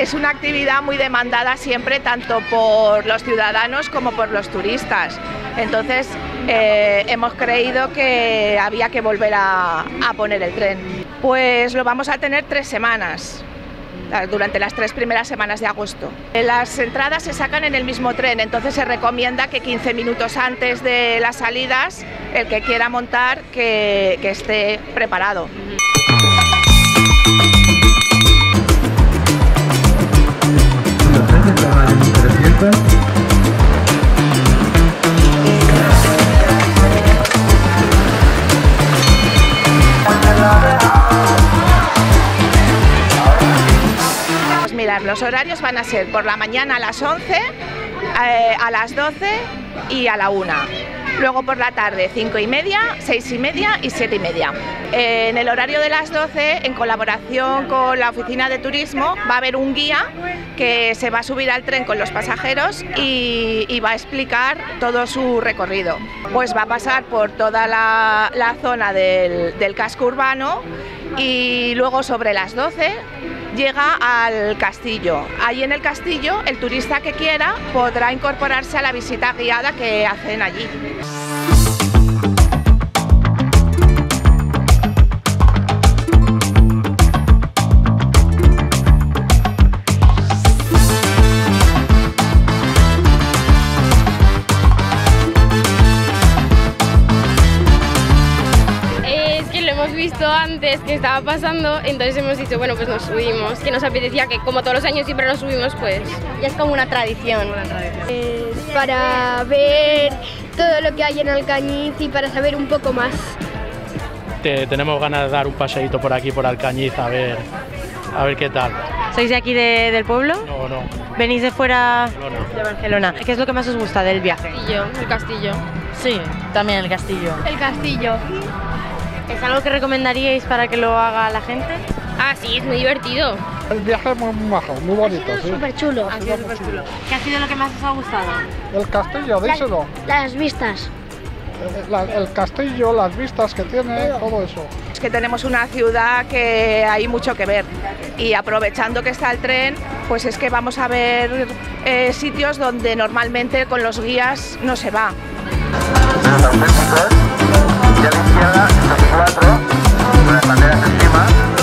es una actividad muy demandada siempre, tanto por los ciudadanos como por los turistas. Entonces hemos creído que había que volver a poner el tren. Pues lo vamos a tener 3 semanas, durante las 3 primeras semanas de agosto. Las entradas se sacan en el mismo tren, entonces se recomienda que 15 minutos antes de las salidas, el que quiera montar, que esté preparado. Mirad, los horarios van a ser por la mañana a las 11, a las 12 y a la 1. Luego por la tarde 5:30, 6:30 y 7:30. En el horario de las 12, en colaboración con la oficina de turismo, va a haber un guía que se va a subir al tren con los pasajeros y va a explicar todo su recorrido. Pues va a pasar por toda la zona del casco urbano y luego sobre las 12 llega al castillo. Ahí en el castillo, el turista que quiera podrá incorporarse a la visita guiada que hacen allí. Hemos visto antes que estaba pasando, entonces hemos dicho, bueno, pues nos subimos, que nos apetecía, que como todos los años siempre nos subimos, pues ya es como una tradición. Para ver todo lo que hay en Alcañiz y para saber un poco más. Tenemos ganas de dar un paseíto por aquí, por Alcañiz, a ver qué tal. ¿Sois de aquí del pueblo? No. ¿Venís de fuera? Barcelona. De Barcelona. ¿Qué es lo que más os gusta del viaje? El castillo. Sí, también el castillo. El castillo. ¿Es algo que recomendaríais para que lo haga la gente? Ah, sí, es muy divertido. El viaje es muy majo, muy bonito, sí. Súper chulo. ¿Qué ha sido lo que más os ha gustado? El castillo, díselo. Las vistas. El castillo, las vistas que tiene, todo eso. Es que tenemos una ciudad que hay mucho que ver y aprovechando que está el tren, pues es que vamos a ver sitios donde normalmente con los guías no se va. Y a la izquierda, estos 4, con las banderas encima.